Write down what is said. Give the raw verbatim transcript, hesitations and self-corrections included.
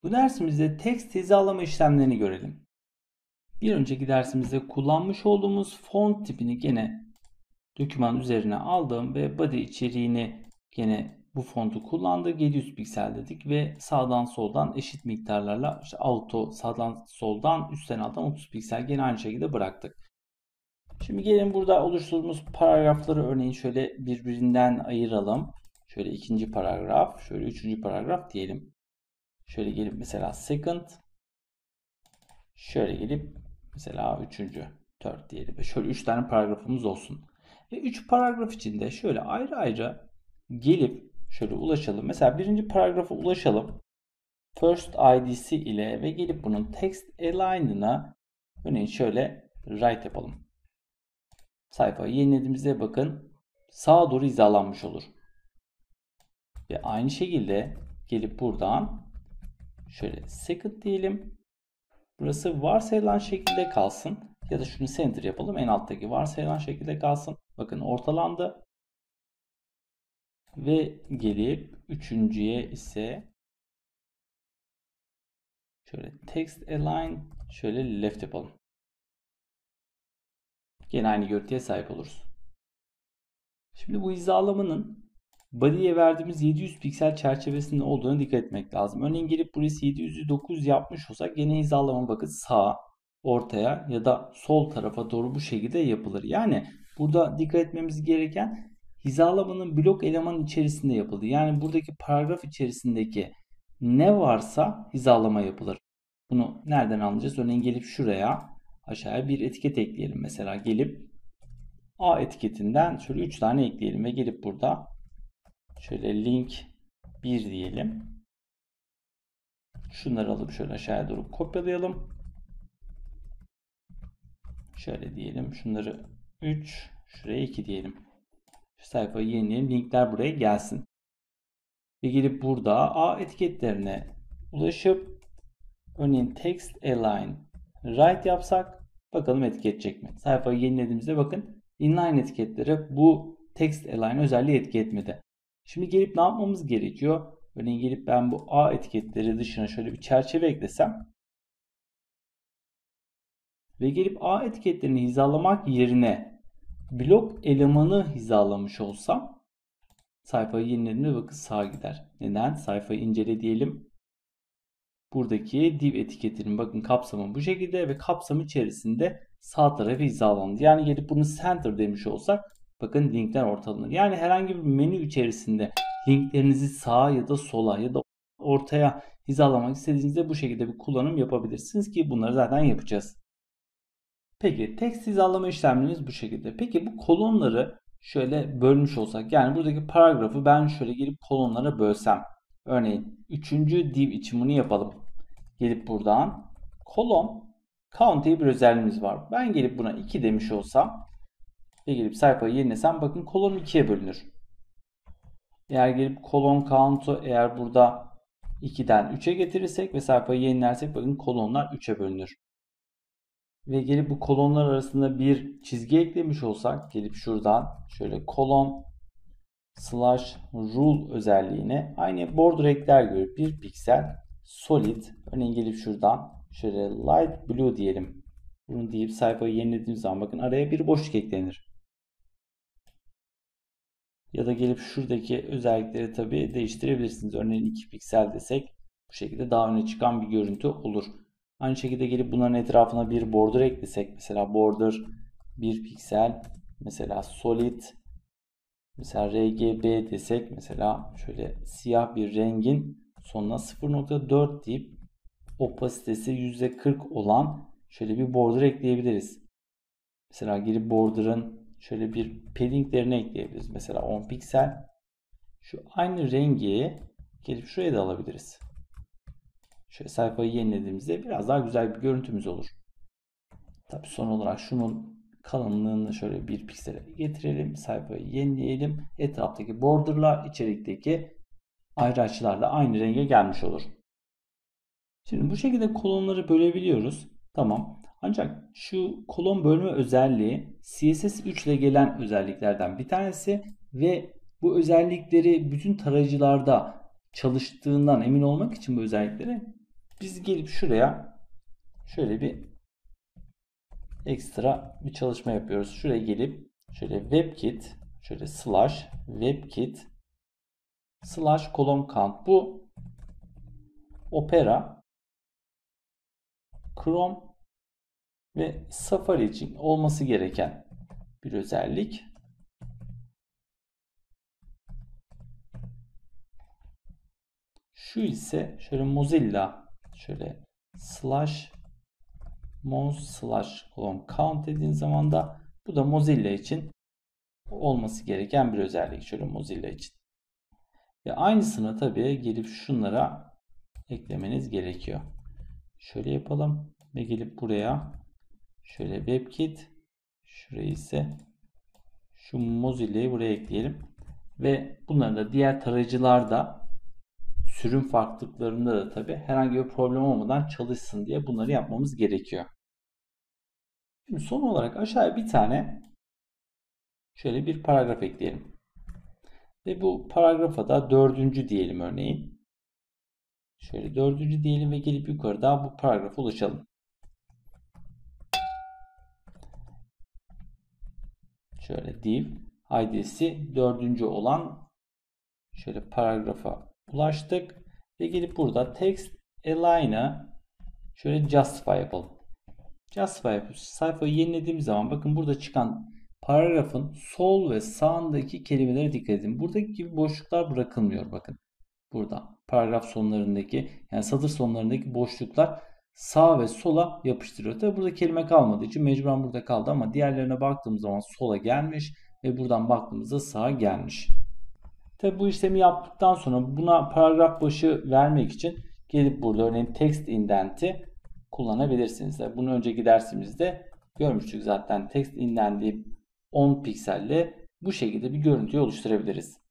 Bu dersimizde text hizalama işlemlerini görelim. Bir önceki dersimizde kullanmış olduğumuz font tipini gene doküman üzerine aldım ve body içeriğini gene bu fontu kullandık. yedi yüz piksel dedik ve sağdan soldan eşit miktarlarla işte auto sağdan soldan üstten alttan otuz piksel gene aynı şekilde bıraktık. Şimdi gelin burada oluşturduğumuz paragrafları örneğin şöyle birbirinden ayıralım. Şöyle ikinci paragraf, şöyle üçüncü paragraf diyelim. Şöyle gelip mesela second, şöyle gelip mesela üçüncü, third diyelim. Şöyle üç tane paragrafımız olsun. Ve üç paragraf içinde şöyle ayrı ayrı gelip şöyle ulaşalım. Mesela birinci paragrafa ulaşalım. First I D'si ile ve gelip bunun text align'ına örneğin şöyle right yapalım. Sayfayı yenilediğimizde bakın sağa doğru hizalanmış olur. Ve aynı şekilde gelip buradan şöyle second diyelim. Burası varsayılan şekilde kalsın. Ya da şunu center yapalım. En alttaki varsayılan şekilde kalsın. Bakın ortalandı. Ve gelip üçüncüye ise şöyle text align şöyle left yapalım. Gene aynı görüntüye sahip oluruz. Şimdi bu hizalamanın body'ye verdiğimiz yedi yüz piksel çerçevesinde olduğuna dikkat etmek lazım. Örneğin gelip burası yedi yüzü dokuz yapmış olsak gene hizalama bakın sağa, ortaya ya da sol tarafa doğru bu şekilde yapılır. Yani burada dikkat etmemiz gereken hizalamanın blok elemanın içerisinde yapıldı. Yani buradaki paragraf içerisindeki ne varsa hizalama yapılır. Bunu nereden anlayacağız? Örneğin gelip şuraya aşağıya bir etiket ekleyelim. Mesela gelip A etiketinden şöyle üç tane ekleyelim ve gelip burada şöyle link bir diyelim. Şunları alıp şöyle aşağıya doğru kopyalayalım. Şöyle diyelim. Şunları üç, şuraya iki diyelim. Şu sayfayı yenileyelim. Linkler buraya gelsin. Ve gelip burada A etiketlerine ulaşıp örneğin text align right yapsak bakalım etki edecek mi? Sayfayı yenilediğimizde bakın inline etiketlere bu text align özelliği etki etmedi. Şimdi gelip ne yapmamız gerekiyor? Örneğin gelip ben bu A etiketleri dışına şöyle bir çerçeve eklesem ve gelip A etiketlerini hizalamak yerine blok elemanı hizalamış olsam sayfayı yenilediğimde bakın sağa gider. Neden? Sayfayı incele diyelim. Buradaki div etiketinin bakın kapsamı bu şekilde ve kapsam içerisinde sağ tarafı hizalandı. Yani gelip bunu center demiş olsak bakın linkler ortalanır. Yani herhangi bir menü içerisinde linklerinizi sağa ya da sola ya da ortaya hizalamak istediğinizde bu şekilde bir kullanım yapabilirsiniz ki bunları zaten yapacağız. Peki text hizalama işlemlerimiz bu şekilde. Peki bu kolonları şöyle bölmüş olsak yani buradaki paragrafı ben şöyle gelip kolonlara bölsem. Örneğin üçüncü div için bunu yapalım. Gelip buradan kolon count diye bir özelliğimiz var. Ben gelip buna iki demiş olsam ve gelip sayfayı yenilesem bakın kolon ikiye bölünür. Eğer gelip kolon count'u eğer burada ikiden üçe getirirsek ve sayfayı yenilersek bakın kolonlar üçe bölünür. Ve gelip bu kolonlar arasında bir çizgi eklemiş olsak gelip şuradan şöyle kolon slash rule özelliğine aynı border ekler görüp bir piksel solid örneğin gelip şuradan şöyle light blue diyelim. Bunu deyip sayfayı yenilediğimiz zaman bakın araya bir boşluk eklenir. Ya da gelip şuradaki özellikleri tabi değiştirebilirsiniz. Örneğin iki piksel desek bu şekilde daha öne çıkan bir görüntü olur. Aynı şekilde gelip bunların etrafına bir border eklesek mesela border bir piksel mesela solid mesela R G B desek mesela şöyle siyah bir rengin sonuna sıfır nokta dört deyip opasitesi yüzde kırk olan şöyle bir border ekleyebiliriz. Mesela gelip border'ın şöyle bir paddinglerini ekleyebiliriz. Mesela on piksel. Şu aynı rengi gelip şuraya da alabiliriz. Şöyle sayfayı yenilediğimizde biraz daha güzel bir görüntümüz olur. Tabii son olarak şunun kalınlığını şöyle bir piksele getirelim. Sayfayı yenileyelim. Etraftaki borderlar içerikteki ayrı açılarla aynı renge gelmiş olur. Şimdi bu şekilde kolonları bölebiliyoruz. Tamam. Ancak şu kolon bölme özelliği C S S üç ile gelen özelliklerden bir tanesi ve bu özellikleri bütün tarayıcılarda çalıştığından emin olmak için bu özellikleri Biz gelip şuraya şöyle bir ekstra bir çalışma yapıyoruz. Şuraya gelip şöyle WebKit, şöyle slash WebKit slash column count. Bu Opera, Chrome ve Safari için olması gereken bir özellik. Şu ise şöyle Mozilla şöyle slash moz slash column count dediğin zaman da bu da Mozilla için olması gereken bir özellik. Şöyle Mozilla için. Ve aynısını tabii gelip şunlara eklemeniz gerekiyor. Şöyle yapalım ve gelip buraya şöyle WebKit, şurayı ise şu Mozilla'yı buraya ekleyelim. Ve bunların da diğer tarayıcılarda sürüm farklılıklarında da tabii herhangi bir problem olmadan çalışsın diye bunları yapmamız gerekiyor. Şimdi son olarak aşağıya bir tane şöyle bir paragraf ekleyelim. Ve bu paragrafa da dördüncü diyelim örneğin. Şöyle dördüncü diyelim ve gelip yukarıda bu paragrafa ulaşalım. Şöyle div I D'si dördüncü olan şöyle paragrafa ulaştık. Ve gelip burada text align'a şöyle justify yapalım. Justify yapıyoruz. Sayfayı yenilediğim zaman bakın burada çıkan paragrafın sol ve sağındaki kelimelere dikkat edin. Buradaki gibi boşluklar bırakılmıyor bakın. Burada paragraf sonlarındaki yani satır sonlarındaki boşluklar sağ ve sola yapıştırıyor. Tabi burada kelime kalmadığı için mecburen burada kaldı ama diğerlerine baktığımız zaman sola gelmiş ve buradan baktığımızda sağa gelmiş. Tabi bu işlemi yaptıktan sonra buna paragraf başı vermek için gelip burada örneğin text indent'i kullanabilirsiniz. Bunu önceki dersimizde görmüştük zaten. Text indent'i on pikselle bu şekilde bir görüntüyü oluşturabiliriz.